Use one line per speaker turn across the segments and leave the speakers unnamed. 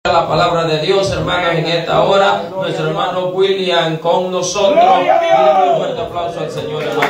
La palabra de Dios, hermanos, en esta hora, nuestro hermano William con nosotros. Dale un fuerte aplauso al Señor, hermano.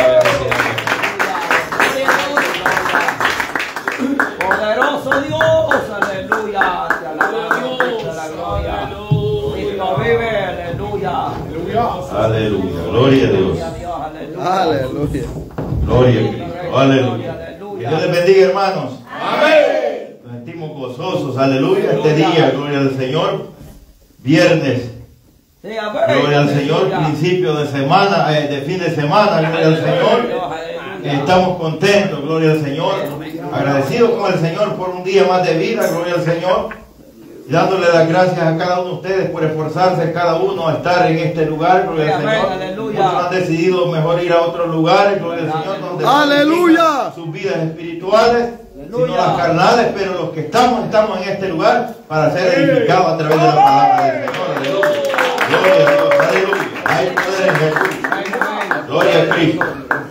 Poderoso Dios, aleluya. Te alabamos, te la gloria. Cristo vive, aleluya.
Aleluya, gloria a Dios.
Aleluya.
Gloria a Cristo, aleluya. Que Dios les bendiga, hermanos. Amén. Nos sentimos gozosos, aleluya. Este día, gloria al Señor. Viernes, gloria al Señor. Principio de semana, de fin de semana, gloria al Señor. Estamos contentos, gloria al Señor. Agradecidos con el Señor por un día más de vida, gloria al Señor. Dándole las gracias a cada uno de ustedes por esforzarse cada uno a estar en este lugar, gloria al Señor. Muchos han decidido mejor ir a otros lugares, gloria al Señor, donde
¡aleluya!
Sus vidas espirituales, sino las carnales, pero los que estamos en este lugar para ser edificados a través de la palabra del Señor. Aleluya. Gloria a Dios, aleluya. Hay poder en Jesús. Gloria a Cristo.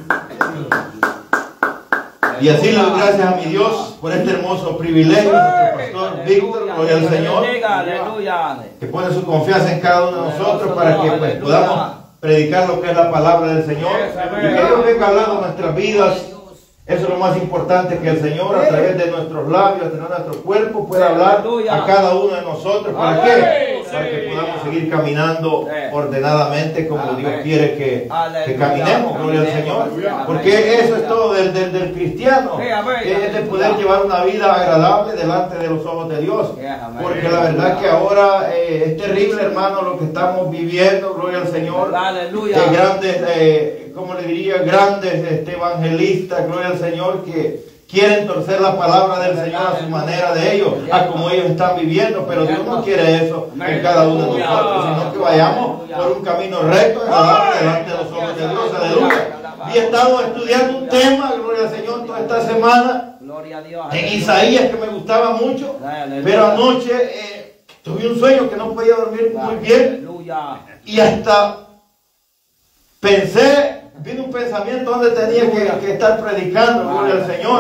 Y así le doy gracias a mi Dios por este hermoso privilegio, nuestro pastor Víctor, gloria al Señor, que pone su confianza en cada uno de nosotros para que pues, podamos predicar lo que es la palabra del Señor y que Dios venga hablando en nuestras vidas. Eso es lo más importante, que el Señor a través de nuestros labios, a través de nuestro cuerpo, pueda hablar a cada uno de nosotros. ¿Para qué? Para que podamos seguir caminando ordenadamente como Dios quiere que caminemos, gloria al Señor. Porque eso es todo del cristiano, es de poder llevar una vida agradable delante de los ojos de Dios. Porque la verdad que ahora es terrible, hermano, lo que estamos viviendo, gloria al Señor. Grandes, como le diría, grandes evangelistas, gloria al Señor, que quieren torcer la palabra del Señor a su manera de ellos, a como ellos están viviendo, pero Dios no quiere eso en cada uno de nosotros, sino que vayamos por un camino recto, agradable delante de los ojos de Dios, aleluya. Y he estado estudiando un tema, gloria al Señor, toda esta semana, en Isaías, que me gustaba mucho, pero anoche tuve un sueño que no podía dormir muy bien, y hasta pensé, vino un pensamiento donde tenía que estar predicando, gloria al Señor.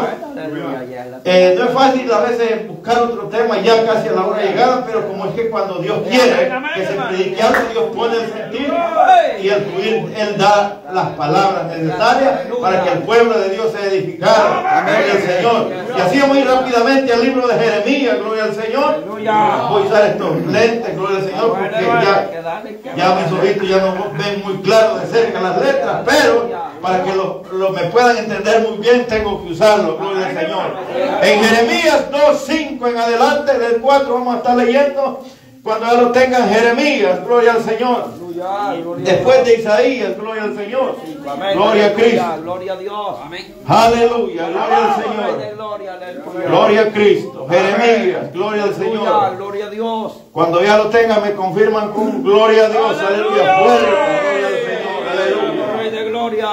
No es fácil a veces buscar otro tema ya casi a la hora llegada, pero como es que cuando Dios quiere que se predique algo, Dios pone el sentido y el fluir, Él da las palabras necesarias para que el pueblo de Dios sea edificado, gloria al Señor. Y así vamos a ir rápidamente al libro de Jeremías, gloria al Señor. Voy a usar estos lentes, gloria al Señor, porque ya mis ojitos ya no ven muy claro de cerca las letras, pero para que me puedan entender muy bien tengo que usarlo, gloria al Señor. En Jeremías 2:5 en adelante, del 4 vamos a estar leyendo. Cuando ya lo tengan, Jeremías, gloria al Señor. Después de Isaías, gloria al Señor. Gloria a Cristo.
Gloria a Dios.
Aleluya, gloria al Señor. Gloria a Cristo. Jeremías, gloria al Señor.
Gloria a Dios.
Cuando ya lo tengan, me confirman con gloria a Dios. Aleluya, fuerte, gloria al Señor. Aleluya.
De gloria.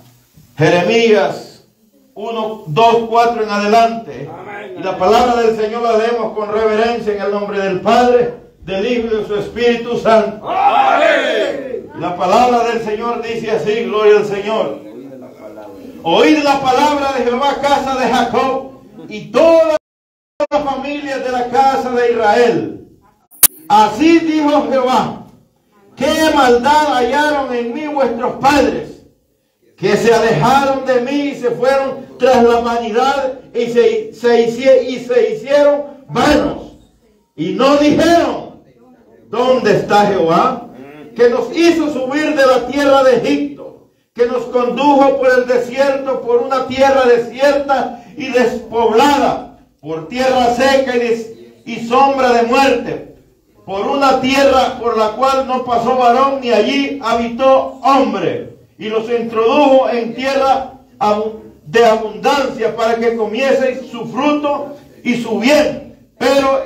Jeremías 1, 2, 4 en adelante. Y la palabra del Señor la leemos con reverencia en el nombre del Padre, del Hijo y de su Espíritu Santo. Amén. La palabra del Señor dice así, gloria al Señor. Oíd la palabra de Jehová, casa de Jacob, y todas las familias de la casa de Israel. Así dijo Jehová: ¿qué maldad hallaron en mí vuestros padres? Que se alejaron de mí y se fueron tras la vanidad y se hicieron vanos. Y no dijeron: ¿dónde está Jehová? Que nos hizo subir de la tierra de Egipto, que nos condujo por el desierto, por una tierra desierta y despoblada, por tierra seca y sombra de muerte, por una tierra por la cual no pasó varón ni allí habitó hombre. Y los introdujo en tierra de abundancia para que comiesen su fruto y su bien. Pero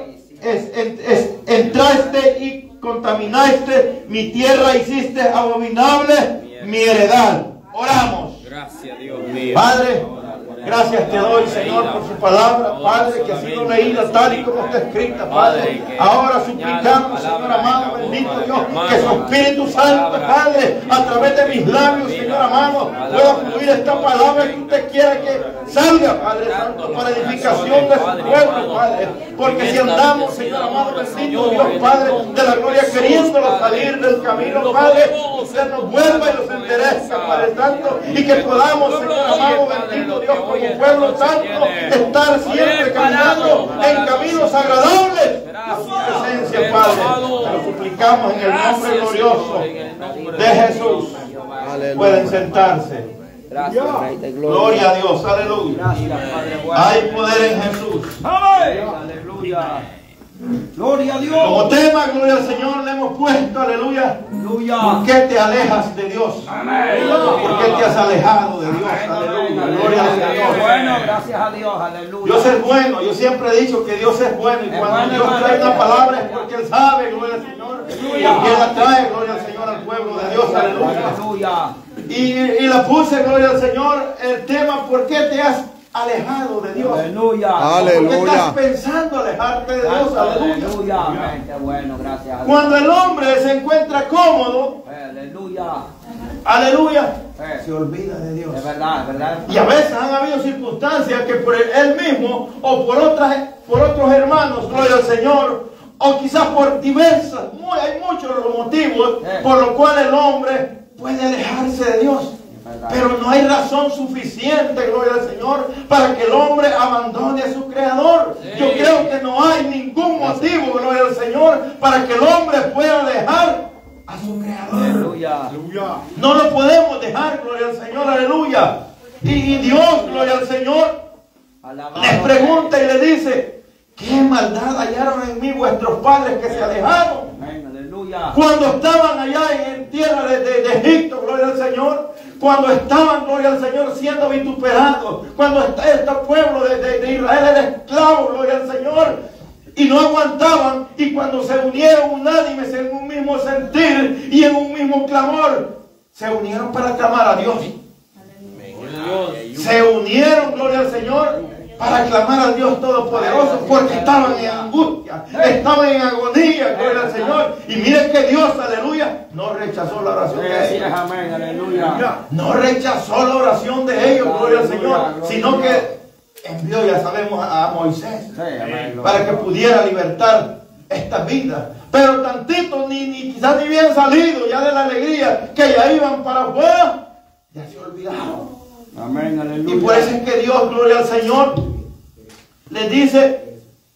entraste y contaminaste mi tierra, hiciste abominable mi heredad. Oramos.
Gracias, Dios mío.
Padre, Gracias te doy, Señor, por su palabra, Padre, que ha sido leída tal y como está escrita, Padre. Ahora suplicamos, Señor amado, bendito Dios, que su Espíritu Santo, Padre, a través de mis labios, Señor amado, pueda fluir esta palabra que usted quiera que salga, Padre Santo, para edificación de su pueblo, Padre. Porque si andamos, Señor amado, bendito Dios, Padre, de la gloria, queriéndolo salir del camino, Padre, usted nos vuelva y nos endereza, Padre Santo, y que podamos, Señor amado, bendito Dios, como pueblo santo, estar siempre caminando en caminos agradables a su presencia, Padre. Te lo suplicamos en el nombre glorioso de Jesús. Pueden sentarse.
Gracias, Rey de Gloria.
Gloria a Dios, aleluya.
Gracias, Padre bueno.
Hay poder en Jesús.
Aleluya. Gloria a Dios.
Como tema, gloria al Señor, le hemos puesto, aleluya.
Aleluya.
¿Por qué te alejas de Dios? ¿Por qué te has alejado de Dios? Aleluya. Gloria al Señor.
Bueno, gracias a Dios, aleluya.
Dios es bueno. Yo siempre he dicho que Dios es bueno. Y cuando Dios trae una palabra es porque Él sabe, gloria al Señor. Y Él la trae, gloria al Señor, al pueblo de Dios. Aleluya. Y la puse, gloria al Señor, el tema, ¿por qué te has alejado de Dios?
Aleluya.
¿Por qué estás pensando alejarte de Dios?
Aleluya. Qué bueno, gracias a Dios.
Cuando el hombre se encuentra cómodo,
aleluya.
Aleluya, se olvida de Dios.
Es verdad, es verdad.
Y a veces han habido circunstancias que por él mismo o por otros hermanos, gloria al Señor, o quizás por diversas, hay muchos los motivos por los cuales el hombre puede alejarse de Dios. Pero no hay razón suficiente, gloria al Señor, para que el hombre abandone a su Creador. Yo creo que no hay ningún motivo, gloria al Señor, para que el hombre pueda dejar a su Creador.
Aleluya.
No lo podemos dejar, gloria al Señor, aleluya. Y Dios, gloria al Señor, les pregunta y le dice: ¿qué maldad hallaron en mí vuestros padres que se alejaron?
Aleluya. Cuando
Estaban allá en tierra de Egipto, gloria al Señor. Cuando estaban, gloria al Señor, siendo vituperados. Cuando este pueblo de Israel era esclavo, gloria al Señor. Y no aguantaban. Y cuando se unieron unánimes en un mismo sentir y en un mismo clamor, se unieron para clamar a Dios. Se unieron, gloria al Señor, para clamar al Dios Todopoderoso, porque estaban en angustia, estaban en agonía, gloria al Señor. Y miren que Dios, aleluya, no rechazó la oración de ellos.
amén, aleluya.
No rechazó la oración de ellos, gloria al Señor, sino que envió, ya sabemos, a Moisés para que pudiera libertar esta vida. Pero tantito, quizás ni bien salido ya de la alegría, que ya iban para afuera, ya se olvidaron.
Amén, aleluya.
Y por eso es que Dios, gloria al Señor, les dice: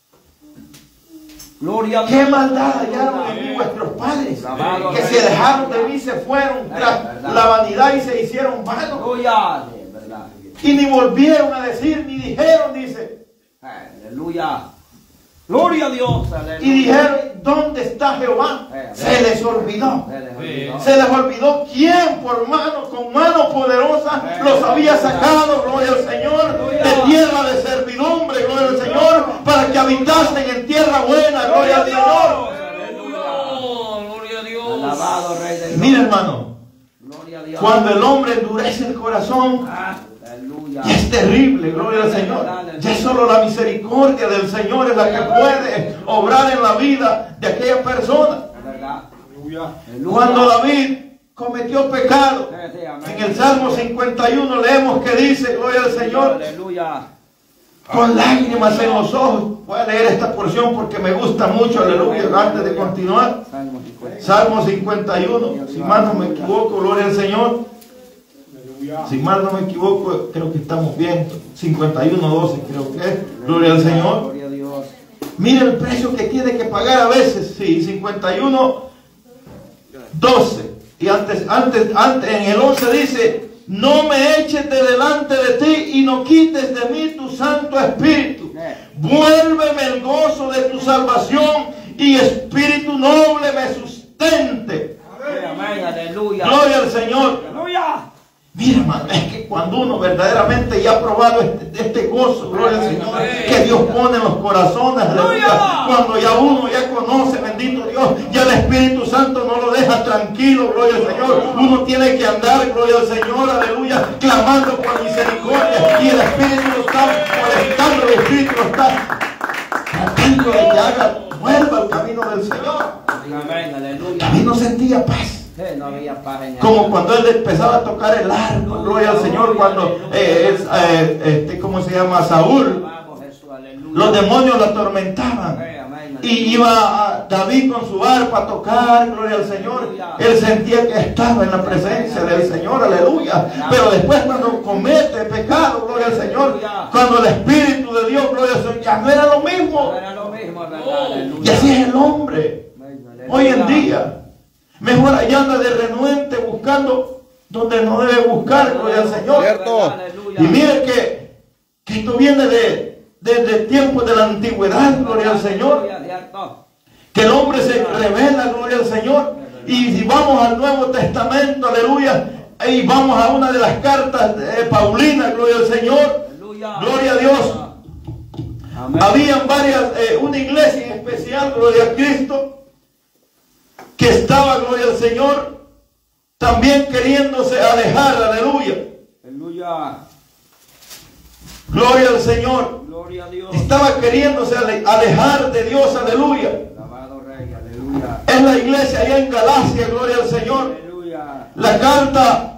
gloria a Dios.
¿qué maldad hallaron en mí vuestros padres? Que se dejaron de mí, se fueron tras la vanidad y se hicieron vanos.
Aleluya.
Y ni volvieron a decir, ni dijeron, dice.
Aleluya. Gloria a Dios. Aleluya.
Y dijeron: ¿dónde está Jehová? Se les olvidó. Se les olvidó quién con mano poderosa los había sacado, gloria al Señor, de tierra de servidumbre, gloria al Señor, para que habitasen en tierra buena, gloria al Señor.
Gloria a Dios.
Alabado Rey de Dios.
Mira, hermano,
Gloria a Dios.
cuando el hombre endurece el corazón,
Aleluya.
y es terrible, gloria al Señor. Ya solo la misericordia del Señor es la que puede obrar en la vida de aquella persona. Cuando David cometió pecado, en el Salmo 51 leemos que dice, gloria al Señor, con lágrimas en los ojos. Voy a leer esta porción porque me gusta mucho, aleluya, antes de continuar. Salmo 51, si mal no me equivoco, gloria al Señor. Si mal no me equivoco, creo que estamos bien. 51:12 creo que es. Gloria al Señor. Mira el precio que tiene que pagar a veces. Sí, 51:12. Y antes en el 11 dice: no me eches de delante de ti y no quites de mí tu Santo Espíritu. Vuélveme el gozo de tu salvación y espíritu noble me sustente.
Amén, aleluya.
Gloria al Señor.
Aleluya.
Mira, hermano, es que cuando uno verdaderamente ya ha probado este gozo, gloria al Señor, que Dios pone en los corazones, aleluya, cuando ya uno ya conoce, bendito Dios, ya el Espíritu Santo no lo deja tranquilo, gloria al Señor, uno tiene que andar, gloria al Señor, aleluya, clamando por misericordia, y el Espíritu lo está molestando, el Espíritu lo está tratando de que vuelva al camino del Señor. A mí no sentía paz.
No había paz en
como cuando él empezaba a tocar el arco, gloria al Señor, cuando ¿cómo se llama? Saúl, los demonios lo atormentaban y iba David con su arpa a tocar, gloria al Señor, él sentía que estaba en la presencia del Señor, aleluya, pero después cuando comete pecado, gloria al Señor, cuando el Espíritu de Dios, gloria al Señor, ya no era lo mismo, y así es el hombre hoy en día. Mejor allá anda de renuente buscando donde no debe buscar, gloria al Señor.
¿Cierto?
Y mire que esto viene desde tiempos de la antigüedad, gloria al Señor. Que el hombre se revela, gloria al Señor. Y si vamos al Nuevo Testamento, aleluya, y vamos a una de las cartas de Paulina, gloria al Señor. Gloria a Dios. Habían varias, una iglesia en especial, gloria a Cristo, que estaba, gloria al Señor, también queriéndose alejar, aleluya.
Aleluya.
Gloria al Señor.
Gloria a Dios.
Estaba queriéndose alejar de Dios, aleluya.
Alabado Rey, aleluya.
Es la iglesia allá en Galacia, gloria al Señor.
Aleluya.
La carta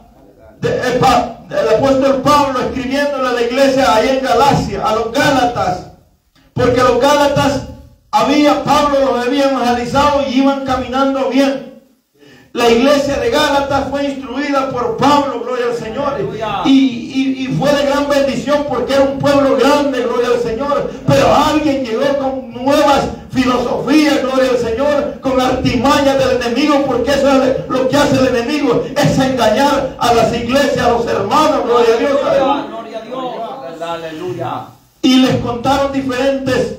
del apóstol Pablo escribiéndole a la iglesia allá en Galacia, a los Gálatas, porque los Gálatas Pablo los había evangelizado y iban caminando bien. La iglesia de Gálatas fue instruida por Pablo, gloria al Señor, y fue de gran bendición porque era un pueblo grande, gloria al Señor, pero alguien llegó con nuevas filosofías, gloria al Señor, con artimañas del enemigo, porque eso es lo que hace el enemigo, es engañar a las iglesias, a los hermanos, gloria a Dios,
gloria a Dios, aleluya.
Y les contaron diferentes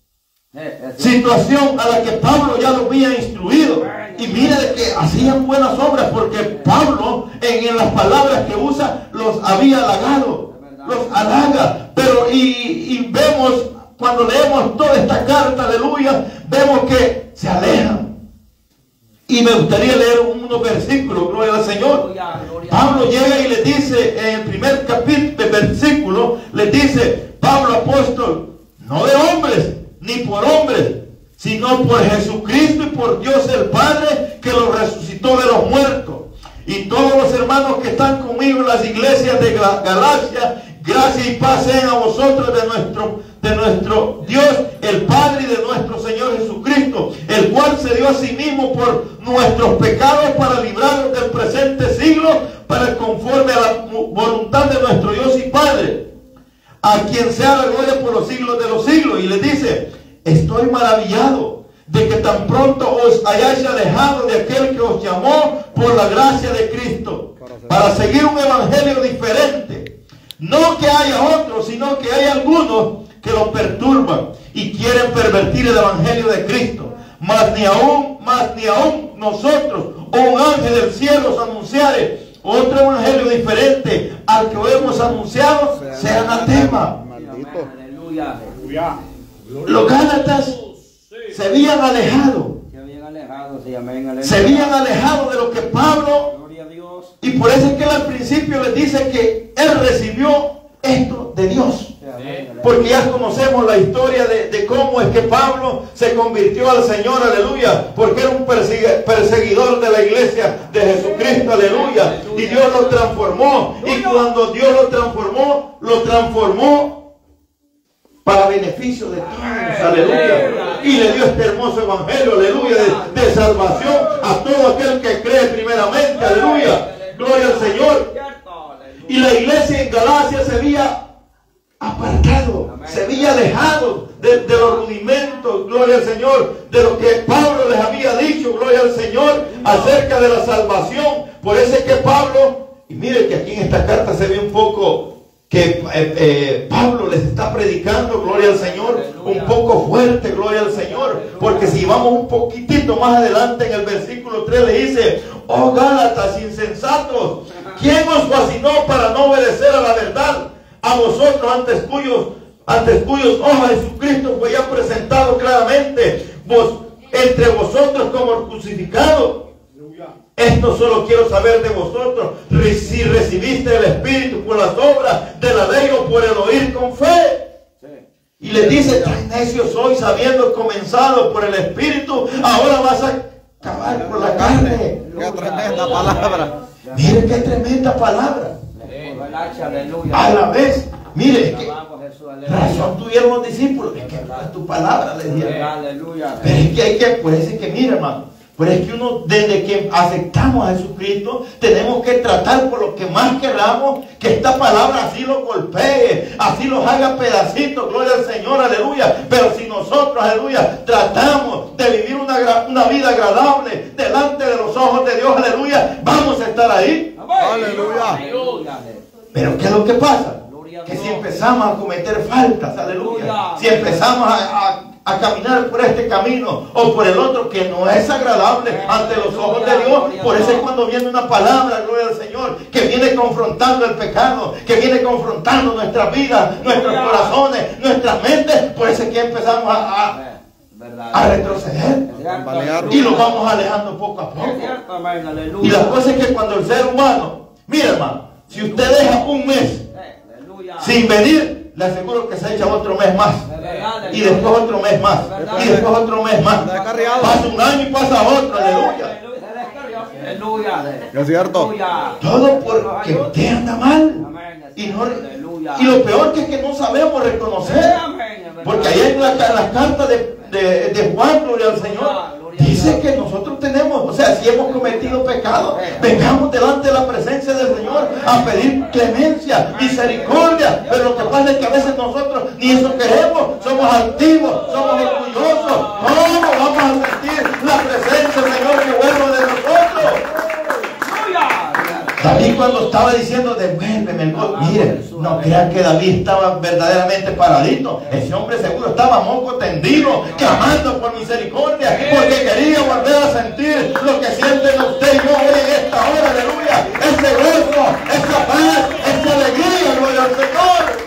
situación a la que Pablo ya lo había instruido, y mire que hacían buenas obras porque Pablo en las palabras que usa los había halagado, los halaga, pero y vemos cuando leemos toda esta carta, aleluya, vemos que se alejan. Y me gustaría leer unos versículos, gloria al Señor. Pablo llega y le dice en el primer capítulo, versículo, le dice Pablo apóstol, no de hombres ni por hombres, sino por Jesucristo y por Dios el Padre, que lo resucitó de los muertos. Y todos los hermanos que están conmigo en las iglesias de Galacia, gracia y paz sean a vosotros de nuestro Dios, el Padre, y de nuestro Señor Jesucristo, el cual se dio a sí mismo por nuestros pecados para librarnos del presente siglo, para conforme a la voluntad de nuestro Dios y Padre, a quien sea la gloria por los siglos de los siglos. Y le dice, estoy maravillado de que tan pronto os hayáis alejado de aquel que os llamó por la gracia de Cristo, para seguir un evangelio diferente. No que haya otro, sino que hay algunos que lo perturban y quieren pervertir el evangelio de Cristo. Mas ni aún nosotros o un ángel del cielo os anunciare otro evangelio diferente al que hoy hemos anunciado, sea anatema.
Aleluya.
Los Gálatas se habían alejado. Se habían alejado de lo que Pablo, y por eso es que él al principio les dice que él recibió esto de Dios. Porque ya conocemos la historia de cómo es que Pablo se convirtió al Señor, aleluya, porque era un perseguidor de la iglesia de Jesucristo, aleluya, y Dios lo transformó, y cuando Dios lo transformó para beneficio de todos, aleluya, y le dio este hermoso evangelio, aleluya, de salvación a todo aquel que cree primeramente, aleluya, gloria al Señor. Y la iglesia en Galacia se había apartado, se había alejado de los rudimentos, gloria al Señor, de lo que Pablo les había dicho, gloria al Señor, acerca de la salvación. Por eso es que Pablo, y mire que aquí en esta carta se ve un poco que Pablo les está predicando, gloria al Señor, un poco fuerte, gloria al Señor, porque si vamos un poquitito más adelante en el versículo 3 le dice, oh Gálatas insensatos, ¿Quién os fascinó para no obedecer a la verdad? A vosotros, antes cuyos ojos Jesucristo fue ya presentado claramente, entre vosotros como crucificado. Esto solo quiero saber de vosotros, si recibiste el Espíritu por las obras de la ley o por el oír con fe. Y le dice, tan necio soy, sabiendo comenzado por el Espíritu, ahora vas a acabar por la carne.
Qué tremenda palabra.
Mire qué tremenda palabra. A la vez, mire, que razón tuvieron los discípulos. Es que es tu palabra, le dijeron. Pero es que hay que, por eso es que, mire, hermano, pero es que uno, desde que aceptamos a Jesucristo, tenemos que tratar por lo que más queramos, que esta palabra así lo golpee, así los haga pedacitos, gloria al Señor, aleluya. Pero si nosotros, aleluya, tratamos de vivir una vida agradable delante de los ojos de Dios, aleluya, vamos a estar ahí.
Aleluya.
Pero ¿qué es lo que pasa? Que si empezamos a cometer faltas, aleluya, si empezamos a caminar por este camino o por el otro que no es agradable ante los ojos de Dios, por eso es cuando viene una palabra, gloria al Señor, que viene confrontando el pecado, que viene confrontando nuestras vidas, nuestros corazones, nuestras mentes, por eso es que empezamos a retroceder y lo vamos alejando poco a poco. Y la cosa es que cuando el ser humano, mira, hermano, si usted deja un mes sin venir, le aseguro que se echa otro mes más, y después otro mes más, y después otro mes más, pasa un año y pasa otro, aleluya.
¿Es cierto?
Todo porque usted anda mal. Y lo peor que es que no sabemos reconocer, porque ahí en las cartas de Juan, gloria al Señor, dice que nosotros tenemos, o sea, si hemos cometido pecado, vengamos delante de la presencia del Señor a pedir clemencia, misericordia. Pero lo que pasa es que a veces nosotros ni eso queremos, somos altivos, somos orgullosos. ¿Cómo vamos a sentir la presencia del Señor que vuelve de nosotros? David, cuando estaba diciendo devuélveme el gol, mire, no crean que David estaba verdaderamente paradito. Ese hombre seguro estaba moco tendido, clamando por misericordia, porque quería volver a sentir lo que sienten usted y yo hoy en esta hora, aleluya. Ese gozo, esa paz, esa alegría, gloria al Señor.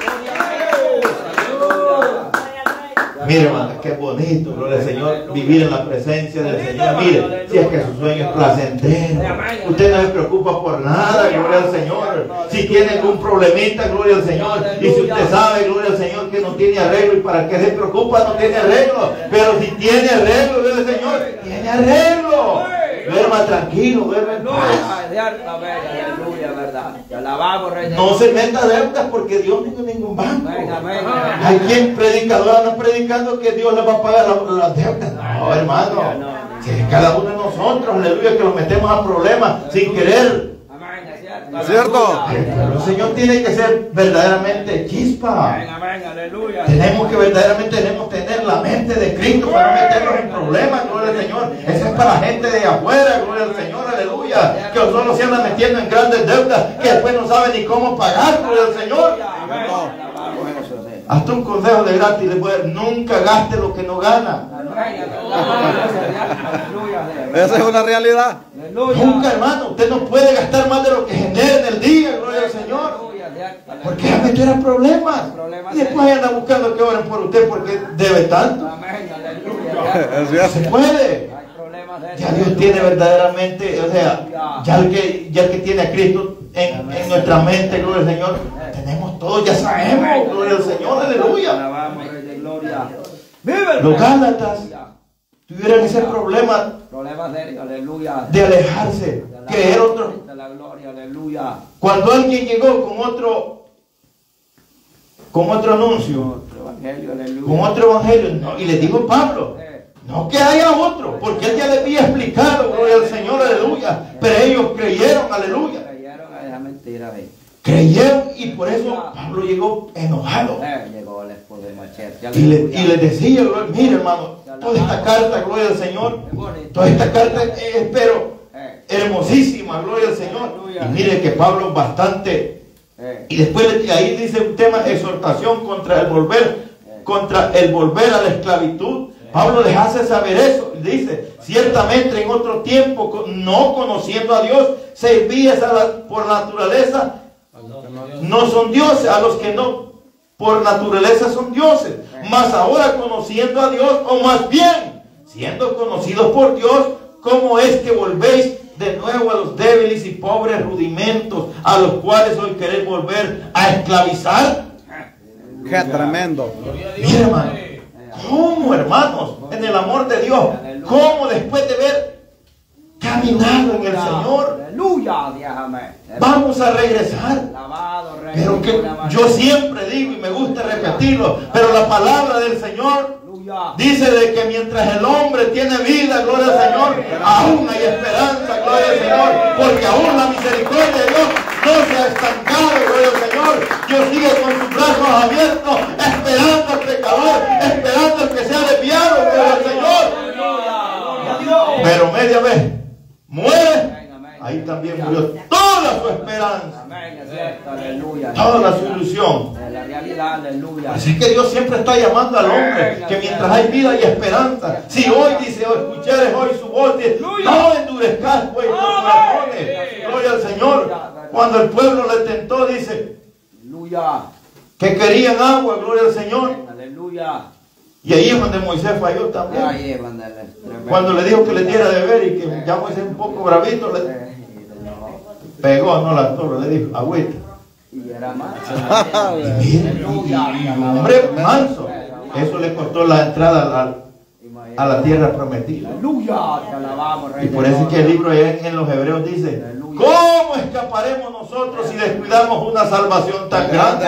Mire, hermano, qué bonito, gloria al Señor, vivir en la presencia del Señor. Mire, si es que su sueño es placentero, usted no se preocupa por nada, gloria al Señor. Si tiene algún problemita, gloria al Señor. Y si usted sabe, gloria al Señor, que no tiene arreglo, y para qué se preocupa, no tiene arreglo. Pero si tiene arreglo, gloria al Señor, tiene arreglo. Duerma tranquilo, duerma en paz. No se meta deudas porque Dios no tiene ningún banco. Hay quien predicador anda predicando que Dios le va a pagar las deudas. No, hermano. Si es cada uno de nosotros, aleluya, que nos metemos a problemas sin querer.
¿Cierto?
Pero el Señor tiene que ser verdaderamente chispa. Tenemos que verdaderamente tener la mente de Cristo para no meternos en problemas, gloria al Señor. Eso es para la gente de afuera, gloria al Señor, aleluya. Que solo se andan metiendo en grandes deudas que después no saben ni cómo pagar, gloria al Señor. Hasta un consejo de gratis le puede dar: nunca gaste lo que no gana.
Esa es una realidad.
Nunca, hermano, usted no puede gastar más de lo que genera en el día, gloria al Señor. Porque va a meter a problemas. Y después anda buscando que oren por usted porque debe tanto. No se puede. Ya Dios tiene verdaderamente, o sea, ya el que tiene a Cristo en nuestra mente, gloria al Señor, tenemos todo, ya sabemos, gloria al Señor, aleluya. Los Gálatas tuvieron ese problema de alejarse, creer otro. Cuando alguien llegó con otro anuncio, con otro evangelio, no, y le dijo Pablo, no que haya otro, porque él ya le había explicado, gloria al Señor, aleluya. Pero ellos creyeron, aleluya. Creyeron, y por eso Pablo llegó enojado. Y le decía, mire, hermano, toda esta carta, gloria al Señor, toda esta carta es pero hermosísima, gloria al Señor. Y mire que Pablo bastante, y después ahí dice un tema: exhortación contra el volver a la esclavitud Pablo les hace saber eso. Dice, ciertamente en otro tiempo, no conociendo a Dios, servíais por naturaleza, no son dioses, a los que no por naturaleza son dioses. Mas ahora conociendo a Dios, o más bien, siendo conocidos por Dios, ¿cómo es que volvéis de nuevo a los débiles y pobres rudimentos a los cuales hoy queréis volver a esclavizar?
Qué tremendo.
Mira, hermano, ¿cómo, hermanos, en el amor de Dios, cómo después de ver caminado en el Señor, vamos a regresar? Pero que yo siempre digo y me gusta repetirlo, pero la palabra del Señor dice de que mientras el hombre tiene vida, gloria al Señor, aún hay esperanza, gloria al Señor, porque aún la misericordia de Dios no se ha estancado, gloria al Señor. Dios sigue con sus brazos abiertos, esperando al pecador, esperando al que sea desviado, gloria al Señor. Pero media vez muere, ahí también murió toda su esperanza, toda su ilusión. Así que Dios siempre está llamando al hombre que mientras hay vida y esperanza, si hoy dice, escuchares hoy su voz, no endurezcas pues tus corazones, gloria al Señor. Cuando el pueblo le tentó, dice que querían agua, gloria al Señor. Y ahí es donde Moisés falló también. Cuando le dijo que le diera de beber y que ya Moisés un poco bravito, le pegó, no la torre, le dijo, agüita. Y era manso. Y hombre manso. Eso le costó la entrada a la tierra prometida. Y por eso es que el libro en los Hebreos dice, ¿cómo escaparemos nosotros si descuidamos una salvación tan grande?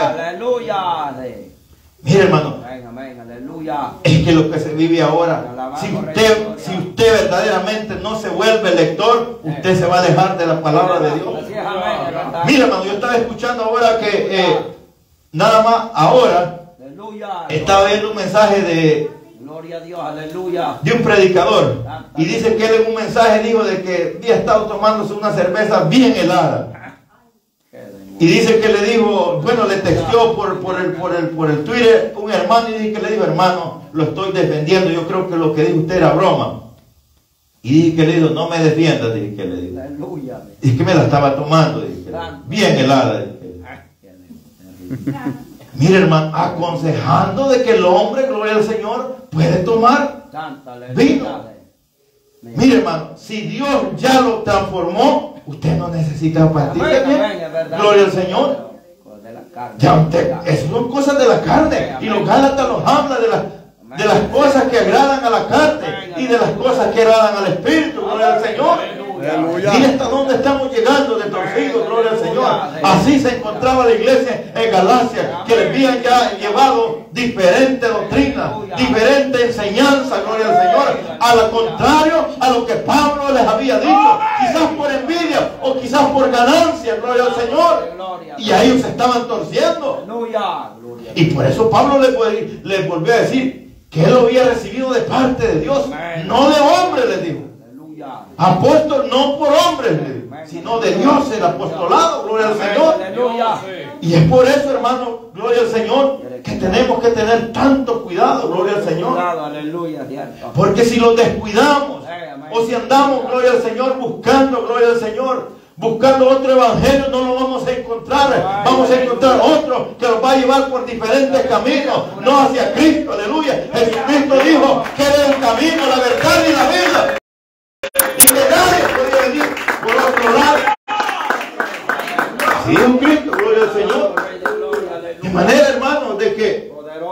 Mire, hermano, es que lo que se vive ahora, si usted verdaderamente no se vuelve lector, usted se va a alejar de la palabra de Dios. Mire, hermano, yo estaba escuchando ahora que nada más ahora estaba viendo un mensaje de un predicador, y dice que él en un mensaje dijo de que había estado tomándose una cerveza bien helada. Y dice que le dijo, bueno, le texteó por el Twitter un hermano, y dice que le dijo, hermano, lo estoy defendiendo, yo creo que lo que dijo usted era broma. Y dije que le dijo, no me defiendas, dije que le dijo. Dije que me la estaba tomando, dije, bien helada. Mire, hermano, aconsejando de que el hombre, gloria al Señor, puede tomar vino. Mire, hermano, si Dios ya lo transformó, usted no necesita partir de bien. Gloria al Señor. Ya usted, eso son cosas de la carne. Y los Gálatas nos hablan de las cosas que agradan a la carne y de las cosas que agradan al Espíritu. Gloria al Señor. Y hasta dónde estamos llegando de torcidos, gloria al Señor. Así se encontraba la iglesia en Galacia, que les habían ya llevado diferente doctrina, diferente enseñanza, gloria al Señor, a lo contrario a lo que Pablo les había dicho, quizás por envidia o quizás por ganancia, gloria al Señor. Y a ellos se estaban torciendo. Y por eso Pablo les volvió a decir que él lo había recibido de parte de Dios, no de hombre, les dijo. Apóstol no por hombres, sino de Dios, el apostolado, gloria al Señor. Y es por eso, hermano, gloria al Señor, que tenemos que tener tanto cuidado, gloria al Señor. Porque si lo descuidamos, o si andamos, gloria al Señor, buscando, gloria al Señor, buscando otro evangelio, no lo vamos a encontrar. Vamos a encontrar otro que nos va a llevar por diferentes caminos, no hacia Cristo, aleluya. Jesucristo dijo que era el camino, la verdad y la vida, y que nadie podía venir por otro lado. Así es un Cristo, gloria al Señor. De manera, hermanos, de que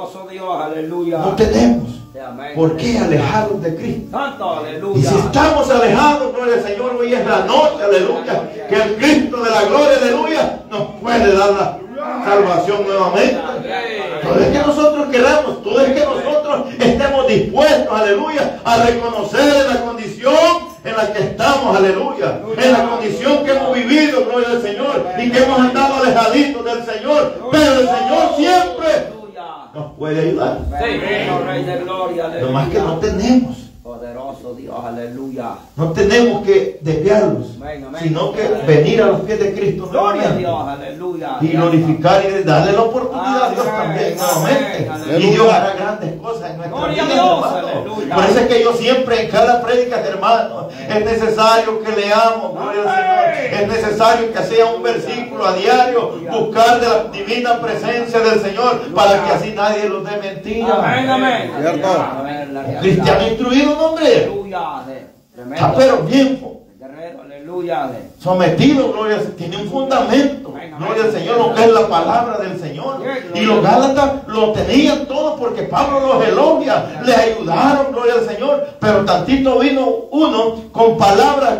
no tenemos por qué alejarnos de Cristo. Y si estamos alejados, gloria al Señor, hoy es la noche, aleluya, que el Cristo de la gloria, aleluya, nos puede dar la salvación nuevamente. Todo es que nosotros queramos, todo es que nosotros estemos dispuestos, aleluya, a reconocer la condición en la que estamos, aleluya, en la condición que hemos vivido, gloria al Señor, y que hemos andado alejaditos del Señor, pero el Señor siempre nos puede ayudar. Lo más que no tenemos
Poderoso Dios, aleluya.
No tenemos que desviarlos, sino que venir a los pies de Cristo
Gloria a Dios, aleluya.
y glorificar y darle la oportunidad a Dios también nuevamente. Y Dios hará grandes cosas en nuestra vida, hermano. Por eso es que yo siempre en cada prédica, hermano, es necesario que leamos, gloria al Señor. Es necesario que sea un versículo a diario, buscar de la divina presencia del Señor, para que así nadie los dé mentira.
Amén, amén.
Un cristiano instruido, no, hombre. Está pero bien sometido, gloria al Señor. Tiene un fundamento, gloria al Señor, lo que es la palabra del Señor. Y los Gálatas lo tenían todo porque Pablo los elogia, les ayudaron, gloria al Señor. Pero tantito vino uno con palabras,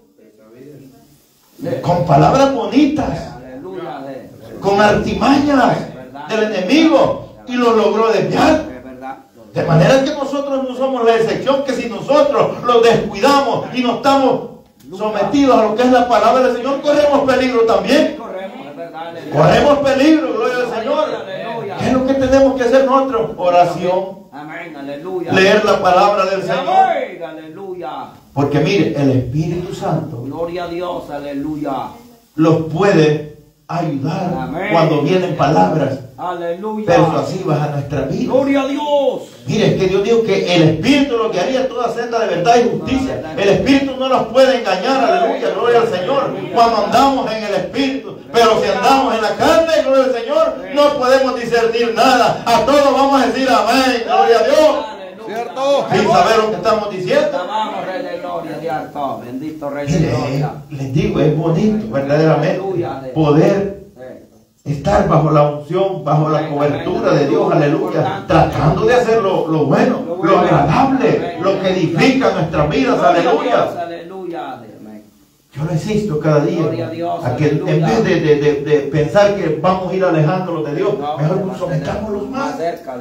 bonitas, con artimañas del enemigo, y lo logró desviar. De manera que nosotros no somos la excepción, que si nosotros los descuidamos y no estamos sometidos a lo que es la palabra del Señor, corremos peligro también. Corremos peligro, gloria al Señor. ¿Qué es lo que tenemos que hacer nosotros? Oración. Leer la palabra del Señor. Porque mire, el Espíritu Santo,
gloria a Dios, aleluya,
los puede ayudar. Amén. Cuando vienen palabras, aleluya, persuasivas a nuestra vida.
Gloria a Dios.
Mire, es que Dios dijo que el Espíritu lo guiaría toda senda de verdad y justicia. El Espíritu no nos puede engañar, aleluya, gloria al Señor, cuando andamos en el Espíritu. Pero si andamos en la carne, gloria al Señor, no podemos discernir nada. A todos vamos a decir amén, gloria a Dios.
¿Cierto?
Sin saber lo que estamos diciendo.
Amamos, Rey de Gloria, Dios, bendito Rey de Gloria.
Les digo, es bonito, verdaderamente, poder estar bajo la unción, bajo la cobertura de Dios, aleluya, tratando de hacer lo bueno, lo agradable, lo que edifica nuestras vidas, aleluya. Yo lo insisto cada día, a que en vez de pensar que vamos a ir alejándonos de Dios, mejor sometámoslos más.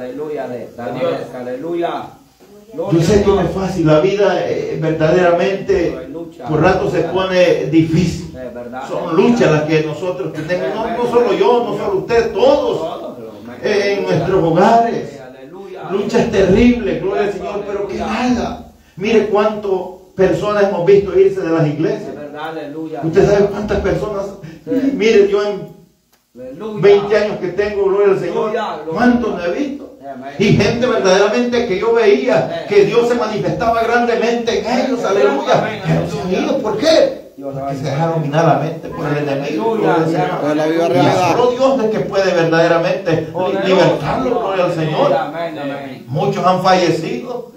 Yo sé que no es fácil, la vida verdaderamente por rato se pone difícil. Son luchas las que nosotros tenemos, no solo yo, no solo usted, todos en nuestros hogares. Luchas terribles, gloria al Señor, pero que nada. Mire cuántas personas hemos visto irse de las iglesias. Usted sabe cuántas personas, mire, yo en 20 años que tengo, gloria al Señor, cuántos no he visto. Y gente verdaderamente que yo veía que Dios se manifestaba grandemente en ellos, aleluya. Pero se han ido, ¿por qué? Porque se dejaron dominar la mente por el enemigo. Y solo Dios es que puede verdaderamente libertarlo, gloria al Señor. Muchos han fallecido.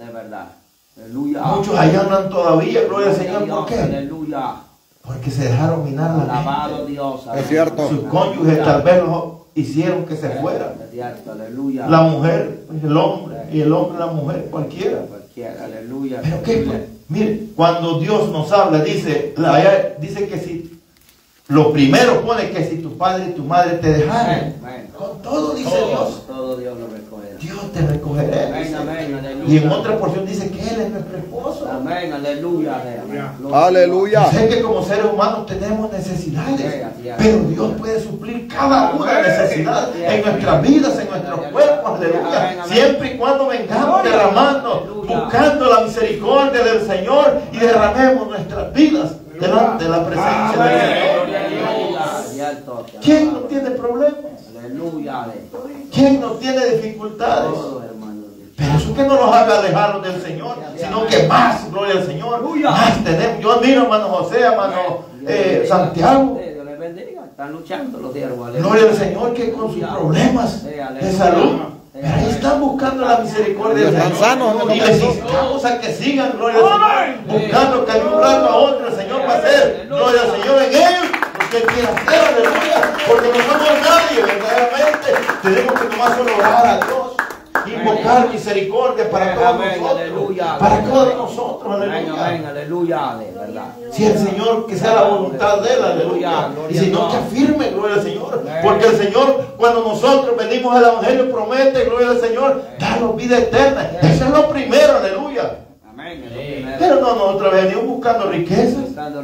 Muchos allá andan todavía, gloria al Señor. ¿Por qué? Porque se dejaron dominar la mente.
Es cierto.
Sus cónyuges tal vez los hicieron que se fueran. La mujer, el hombre, y el hombre, la mujer, cualquiera. Pero qué, mire, cuando Dios nos habla, dice que si lo primero pone que si tu padre y tu madre te dejaran, con todo dice Dios,
todo Dios lo recogerá.
Dios te recogerá. Y en otra porción dice que Él es nuestro esposo.
Amén, aleluya.
Aleluya.
Sé que como seres humanos tenemos necesidades, pero Dios puede suplir cada una de las necesidades en nuestras vidas, en nuestros cuerpos, aleluya. Siempre y cuando vengamos derramando, buscando la misericordia del Señor y derramemos nuestras vidas delante de la presencia del Señor. ¿Quién no tiene problemas? ¿Quién no tiene dificultades? Pero eso que no nos haga alejarnos del Señor, sino que más, gloria al Señor, más tenemos. Yo admiro a hermano José, a hermano Santiago.
Están luchando los siervos.
Gloria al Señor, que con sus problemas de salud, ahí están buscando la misericordia del Señor. Y les instamos a que sigan, gloria al Señor, buscando que ayudando a otro, el Señor va a hacer, gloria al Señor en ellos. Que quiera hacer, aleluya, porque no somos nadie, verdaderamente tenemos que nomás solo orar a Dios, invocar misericordia para todos nosotros, para todos nosotros, aleluya, si el Señor, que sea la voluntad de Él, aleluya, y si no, que afirme, gloria al Señor, porque el Señor, cuando nosotros venimos al Evangelio, promete, gloria al Señor, darnos vida eterna. Eso es lo primero, aleluya. Pero no, nosotros venimos buscando riquezas.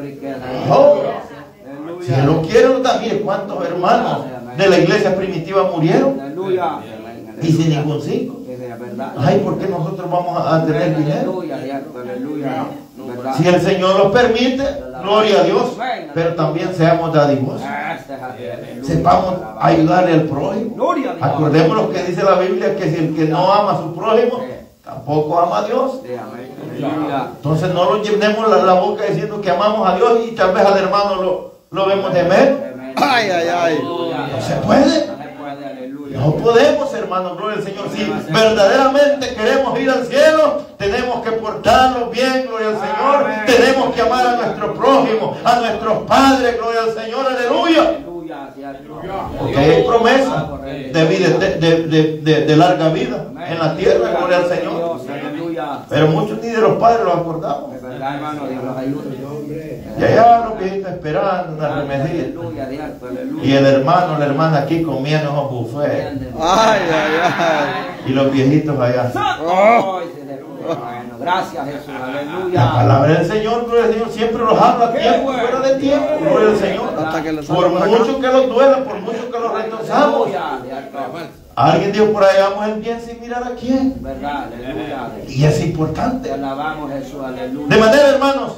Si Él lo quiere, mire cuántos hermanos de la iglesia primitiva murieron y sin ningún signo. Ay, ¿por qué nosotros vamos a tener dinero?
Aleluya.
Si el Señor lo permite, gloria a Dios, pero también seamos dadivosos. Sepamos ayudarle al prójimo. Acordémonos que dice la Biblia que si el que no ama a su prójimo, tampoco ama a Dios. Entonces no lo llenemos la boca diciendo que amamos a Dios y tal vez al hermano lo vemos de menos.
Ay, ay, ay.
No se puede. No podemos, hermanos, gloria al Señor. Si verdaderamente queremos ir al cielo, tenemos que portarnos bien, gloria al Señor. Tenemos que amar a nuestro prójimo, a nuestros padres, gloria al Señor, aleluya. Porque hay promesa de larga vida en la tierra, gloria al Señor. Pero muchos ni de los padres los acordamos. Y allá los viejitos esperando una remedía. Y el hermano, la hermana aquí comiendo unos buffets.
Ay, ay, ay.
Y los viejitos allá.
Gracias, Jesús.
La palabra del Señor, gloria al Señor, siempre los habla a tiempo, fuera de tiempo, gloria al Señor. Por mucho que los duela, por mucho que los rechazamos. Alguien dijo por ahí, hagamos el bien sin mirar a quién. Y es importante. De manera, hermanos,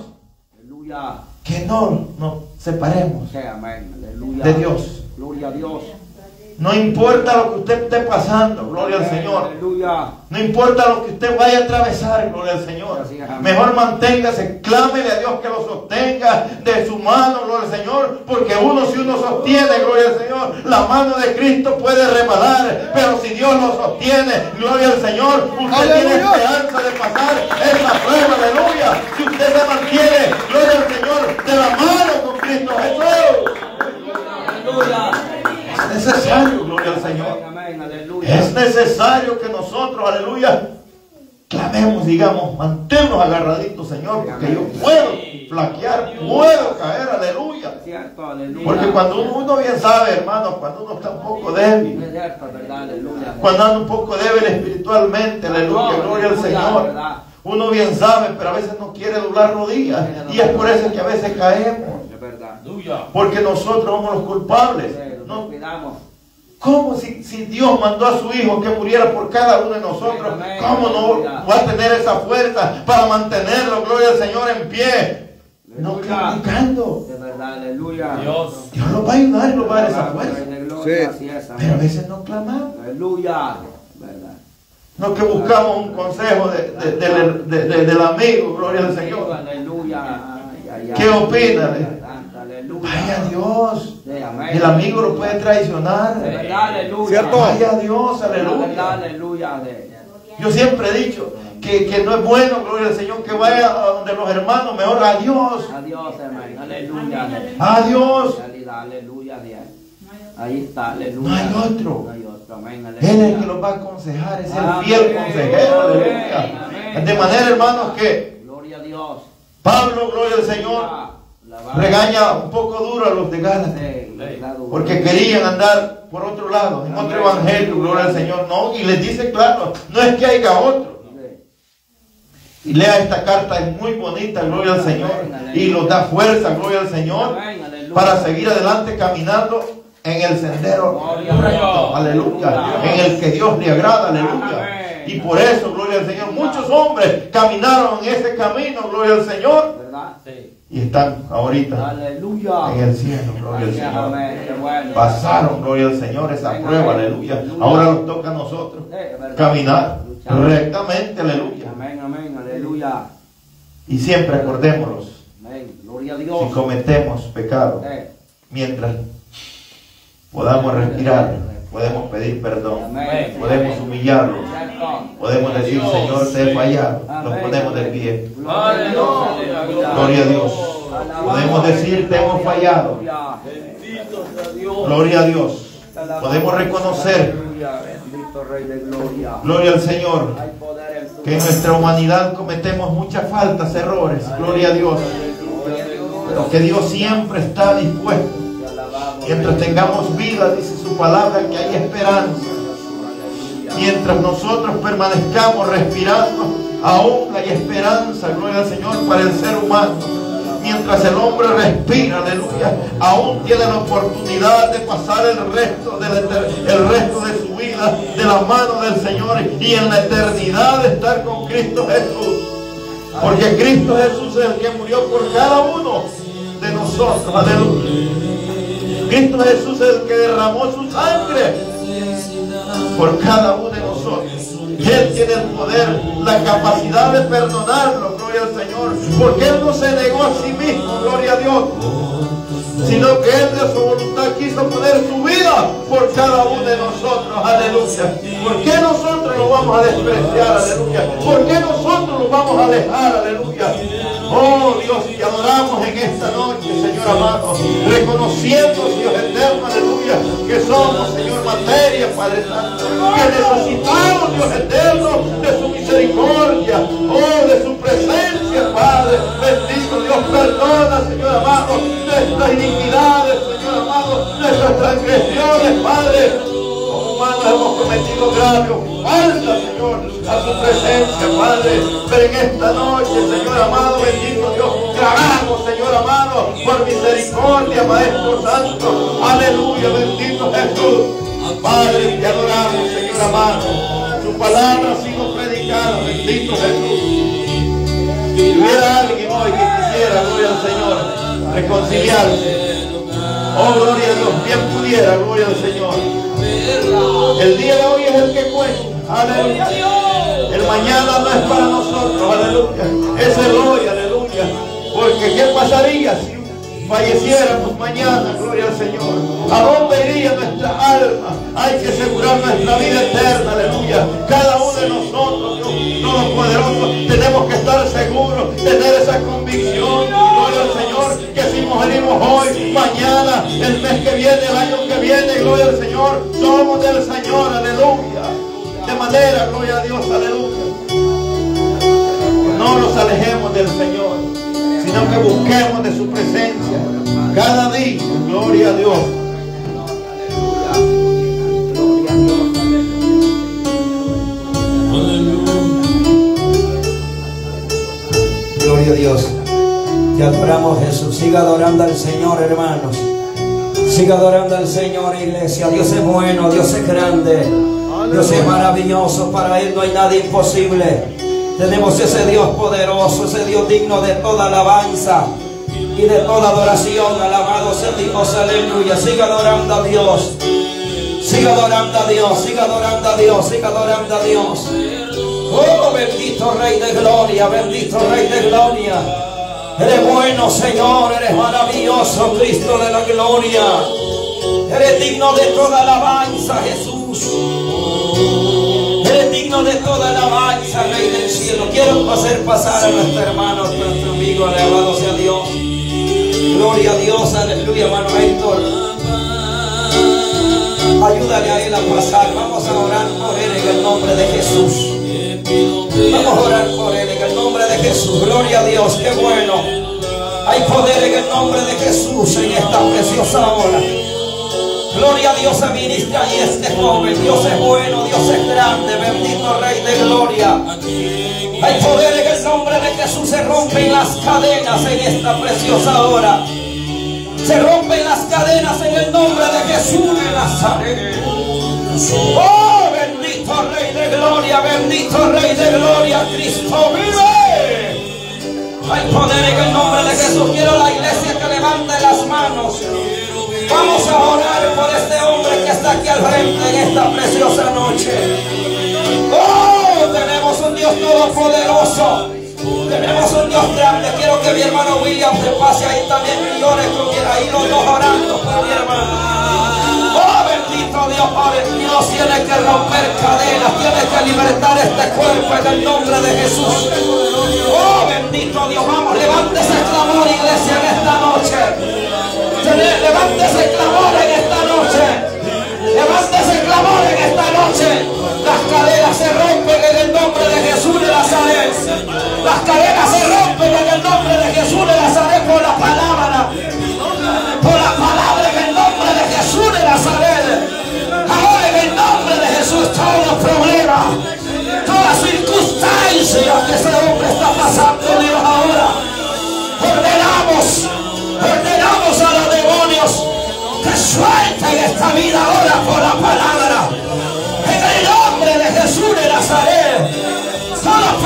que no nos separemos de Dios.
Gloria a Dios.
No importa lo que usted esté pasando, gloria al Señor. No importa lo que usted vaya a atravesar, gloria al Señor. Mejor manténgase, clámele a Dios que lo sostenga de su mano, gloria al Señor. Porque si uno sostiene, gloria al Señor, la mano de Cristo puede resbalar. Pero si Dios lo sostiene, gloria al Señor, usted tiene esperanza de pasar esa prueba, aleluya. Si usted se mantiene, gloria al Señor, de la mano con Cristo Jesús.
Aleluya.
Es necesario, gloria al Señor. Es necesario que nosotros, aleluya, clamemos, digamos, manténnos agarraditos, Señor, porque yo puedo flaquear, puedo caer, aleluya. Porque cuando uno bien sabe, hermanos, cuando uno está un poco débil, cuando anda un poco débil espiritualmente, aleluya, gloria al Señor, uno bien sabe, pero a veces no quiere doblar rodillas, y es por eso que a veces caemos. Porque nosotros somos los culpables. No, ¿cómo si Dios mandó a su Hijo que muriera por cada uno de nosotros? ¿Cómo no va a tener esa fuerza para mantenerlo, gloria al Señor, en pie? No criticando. Dios lo va a ayudar y lo va a dar esa fuerza.
Sí.
Pero a veces no clamamos.
Aleluya.
No que buscamos un consejo del amigo, gloria al Señor. ¿Qué opina? Vaya Dios, el amigo lo puede traicionar.
¿Cierto?
Vaya Dios, aleluya. Yo siempre he dicho que no es bueno, gloria al Señor, que vaya a donde los hermanos, mejor a Dios.
Adiós, hermano. Aleluya.
A Dios.
Aleluya. Ahí está, aleluya.
No hay otro.
No hay otro. Amén.
Él es el que los va a aconsejar, es el fiel consejero, aleluya. De manera, hermanos, que
gloria a Dios.
Pablo, gloria al Señor, regaña un poco duro a los de Gálatas, porque querían andar por otro lado, en otro evangelio, gloria al Señor. No, y les dice claro, no es que haya otro. Y lea esta carta, es muy bonita, gloria al Señor, y nos da fuerza, gloria al Señor, para seguir adelante caminando en el sendero recto, aleluya, en el que Dios le agrada, aleluya. Y por eso, gloria al Señor, muchos hombres caminaron en ese camino, gloria al Señor, y están ahorita en el cielo, gloria al Señor. Pasaron, gloria al Señor, esa prueba, aleluya. Ahora nos toca a nosotros caminar rectamente, aleluya. Y siempre acordémonos, si cometemos pecado, mientras podamos respirar, podemos pedir perdón, podemos humillarlo, podemos decir, Señor, te he fallado, nos ponemos de pie. Gloria a Dios. Podemos decir, te hemos fallado. Gloria a Dios. Podemos reconocer, gloria al Señor, que en nuestra humanidad cometemos muchas faltas, errores. Gloria a Dios. Pero que Dios siempre está dispuesto. Mientras tengamos vida, dice su palabra, que hay esperanza. Mientras nosotros permanezcamos respirando, aún hay esperanza, gloria al Señor, para el ser humano. mientras el hombre respira, aleluya, aún tiene la oportunidad de pasar el resto de su vida de la mano del Señor y en la eternidad estar con Cristo Jesús. Porque Cristo Jesús es el que murió por cada uno de nosotros, aleluya. Cristo Jesús es el que derramó su sangre por cada uno de nosotros. Él tiene el poder, la capacidad de perdonarlo, gloria al Señor, porque Él no se negó a sí mismo, gloria a Dios, sino que Él de su voluntad quiso poner su vida por cada uno de nosotros, aleluya. ¿Por qué nosotros lo vamos a despreciar, aleluya? ¿Por qué nosotros lo vamos a dejar, aleluya? Oh Dios, te adoramos en esta noche, Señor amado, reconociendo, Dios eterno, aleluya, que somos, Señor, materia, Padre Santo, que necesitamos, Dios eterno, de su misericordia, oh, de su presencia, Padre. Bendito Dios, perdona, Señor amado, nuestras iniquidades, Señor amado, nuestras transgresiones, Padre. Como humanos hemos cometido graves falta, Señor, a su presencia, Padre. Pero en esta noche, Señor amado, bendito Dios, clamamos, Señor amado, por misericordia, Maestro Santo. Aleluya, bendito Jesús. Padre, te adoramos, Señor amado. Tu palabra ha sido predicada, bendito Jesús. Si hubiera alguien hoy que quisiera, gloria al Señor, reconciliarse, oh, gloria a Dios, bien pudiera, gloria al Señor. El día de hoy es el que cuenta, aleluya. El mañana no es para nosotros, aleluya. Es el hoy, aleluya. Porque ¿qué pasaría si falleciéramos mañana, gloria al Señor? ¿A dónde iría nuestra alma? Hay que asegurar nuestra vida eterna, aleluya. Cada uno de nosotros, Dios Todopoderoso, tenemos que estar seguros, tener esa convicción, gloria al Señor, que si morimos hoy, mañana, el mes que viene, el año que viene, gloria al Señor, somos del Señor, aleluya. De manera, gloria a Dios, aleluya, no nos alejemos del Señor, sino que busquemos de su presencia cada día, gloria a Dios.
Gloria a Dios. Te adoramos, Jesús. Siga adorando al Señor, hermanos. Siga adorando al Señor, iglesia. Dios es bueno, Dios es grande, Dios es maravilloso. Para Él no hay nada imposible. Tenemos ese Dios poderoso, ese Dios digno de toda alabanza y de toda adoración. Alabado sea Dios, aleluya. Siga adorando a Dios. Siga adorando a Dios, siga adorando a Dios, siga adorando a Dios. Oh, bendito Rey de Gloria, bendito Rey de Gloria. Eres bueno, Señor, eres maravilloso, Cristo de la gloria. Eres digno de toda alabanza, Jesús. Eres digno de toda alabanza, Rey del cielo. Quiero hacer pasar a nuestro hermano, a nuestro amigo, alabado sea Dios. Gloria a Dios, aleluya, hermano Héctor. Ayúdale a él a pasar. Vamos a orar por él en el nombre de Jesús. Vamos a orar por él en el nombre de Jesús. Gloria a Dios, qué bueno. Hay poder en el nombre de Jesús en esta preciosa hora. Gloria a Dios, administra y este joven. Dios es bueno, Dios es grande, bendito Rey de Gloria. Hay poder en el nombre de Jesús. Se rompen las cadenas en esta preciosa hora. Se rompen las cadenas en el nombre de Jesús de Nazaret. Oh, bendito Rey de Gloria, bendito Rey de Gloria, Cristo vive. Hay poder en el nombre de Jesús. Quiero la iglesia que levante las manos. Vamos a orar por este hombre que está aquí al frente en esta preciosa noche. Oh, tenemos un Dios todopoderoso. Tenemos un Dios grande. Quiero que mi hermano William se pase ahí también y ore con ahí los dos orando por mi hermano. Oh, bendito Dios, Padre. Dios tiene que romper cadenas, tiene que libertar este cuerpo en el nombre de Jesús. Oh, bendito Dios. Vamos, levante ese clamor, iglesia, en esta noche. Levante ese clamor en esta noche. Levante ese clamor en esta noche. Las cadenas se rompen en el nombre de Jesús de Nazaret. Las cadenas se rompen en el nombre de Jesús de Nazaret por la palabra. Por la palabra en el nombre de Jesús de Nazaret. Ahora en el nombre de Jesús todo problema, toda circunstancia que ese hombre está pasando, Dios, ahora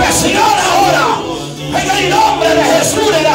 confesión ahora. En el nombre de Jesús de